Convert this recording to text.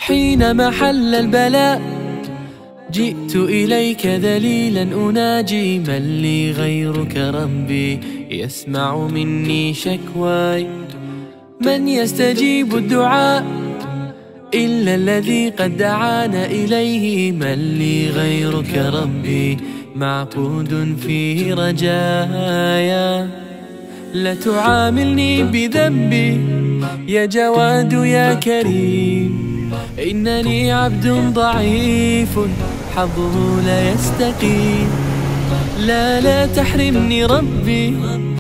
حينما حل البلاء جئت إليك ذليلا أناجي، من لي غيرك ربي يسمع مني شكواي؟ من يستجيب الدعاء إلا الذي قد دعانا إليه؟ من لي غيرك ربي معبود فيه رجايا؟ لا تعاملني بذنبي يا جواد يا كريم، إنني عبد ضعيف حظه لا يستقيم. لا تحرمني ربي